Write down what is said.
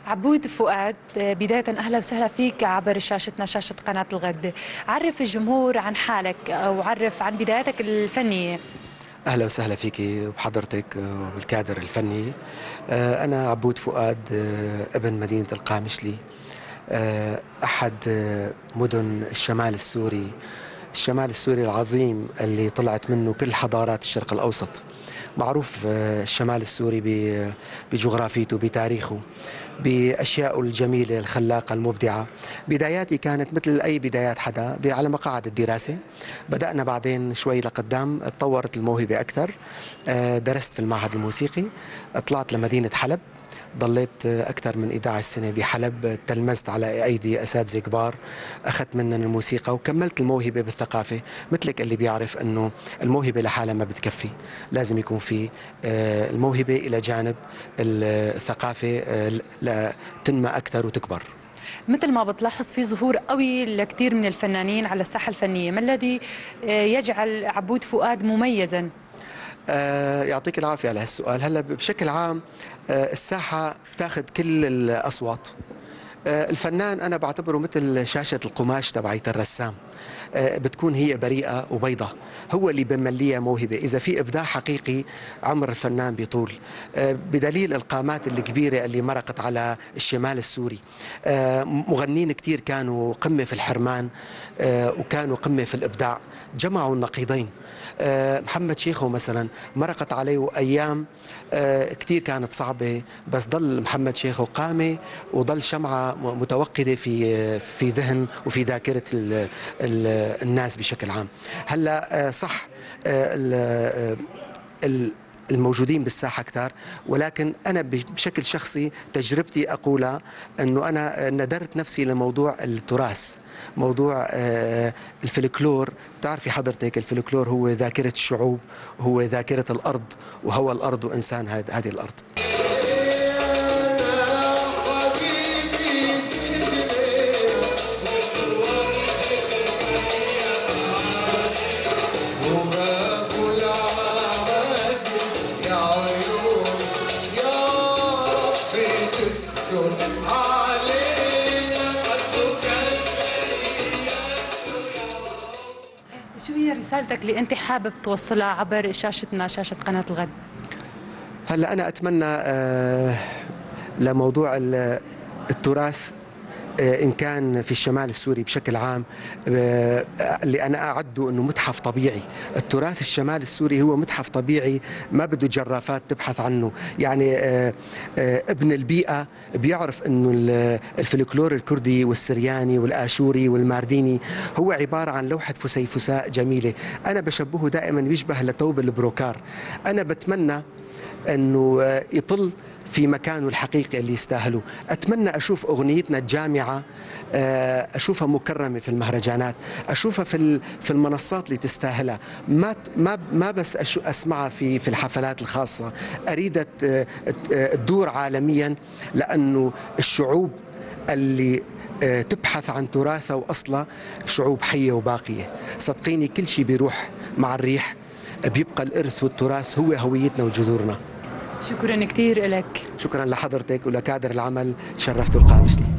عبود فؤاد، بداية أهلا وسهلا فيك عبر شاشتنا، شاشة قناة الغد. عرف الجمهور عن حالك أو عرف عن بدايتك الفنية. أهلا وسهلا فيك وبحضرتك والكادر الفني. أنا عبود فؤاد، ابن مدينة القامشلي، أحد مدن الشمال السوري. الشمال السوري العظيم اللي طلعت منه كل حضارات الشرق الأوسط. معروف الشمال السوري بجغرافيته، بتاريخه، بأشيائه الجميلة الخلاقة المبدعة. بداياتي كانت مثل أي بدايات حدا على مقاعد الدراسة. بدأنا بعدين شوي لقدام تطورت الموهبة أكثر. درست في المعهد الموسيقي، طلعت لمدينة حلب، ضليت أكثر من 11 سنة بحلب. تلمذت على أيدي أساتذة كبار، أخذت منهم الموسيقى وكملت الموهبة بالثقافة. مثلك اللي بيعرف أنه الموهبة لحالها ما بتكفي، لازم يكون في الموهبة إلى جانب الثقافة لتنمى أكثر وتكبر. مثل ما بتلاحظ في ظهور قوي لكثير من الفنانين على الساحة الفنية، ما الذي يجعل عبود فؤاد مميزا؟ يعطيك العافية على هالسؤال. هلا بشكل عام الساحة تاخذ كل الأصوات. الفنان أنا بعتبره مثل شاشة القماش تبعت الرسام، بتكون هي بريئة وبيضة، هو اللي بمليها موهبة. إذا في إبداع حقيقي عمر الفنان بيطول، بدليل القامات الكبيرة اللي مرقت على الشمال السوري. مغنين كتير كانوا قمة في الحرمان، وكانوا قمة في الإبداع، جمعوا النقيضين. محمد شيخو مثلا مرقت عليه أيام كتير كانت صعبة، بس ضل محمد شيخو قامة وضل شمعة متوقدة في ذهن وفي ذاكرة الناس بشكل عام. هلا صح الموجودين بالساحة كتار، ولكن أنا بشكل شخصي تجربتي أقولها أنه أنا ندرت نفسي لموضوع التراث، موضوع الفلكلور. تعرفي حضرتك الفلكلور هو ذاكرة الشعوب، هو ذاكرة الأرض، وهو الأرض وإنسان هذه الأرض. شو هي رسالتك اللي أنت حابب توصلها عبر شاشتنا، شاشة قناة الغد؟ هلا أنا أتمنى لموضوع التراث، إن كان في الشمال السوري بشكل عام، اللي أنا أعده أنه متحف طبيعي. التراث الشمال السوري هو متحف طبيعي، ما بده جرافات تبحث عنه. يعني ابن البيئة بيعرف أنه الفلكلور الكردي والسرياني والآشوري والمارديني هو عبارة عن لوحة فسيفساء جميلة. أنا بشبهه دائما بيشبه لثوب البروكار. أنا بتمنى أنه يطل في مكانه الحقيقي اللي يستاهله. أتمنى أشوف أغنيتنا الجامعة، أشوفها مكرمة في المهرجانات، أشوفها في المنصات اللي تستاهلها. ما بس أسمعها في الحفلات الخاصة، أريد تدور عالميا، لأنه الشعوب اللي تبحث عن تراثها وأصلها شعوب حية وباقية. صدقيني كل شيء بيروح مع الريح، بيبقى الإرث والتراث هو هويتنا وجذورنا. شكرا كثير لك. شكرا لحضرتك ولكادر العمل، شرفتوا القامشلي.